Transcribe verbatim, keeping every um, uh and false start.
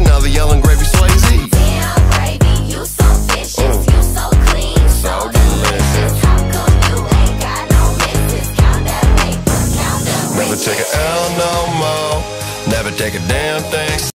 another yelling gravy Swayze. Damn, gravy, you so vicious, Mm. you so clean, so, So delicious. delicious. How come you ain't got no misses? Count that paper, count the Never riches. take a L no more. Never take a damn thing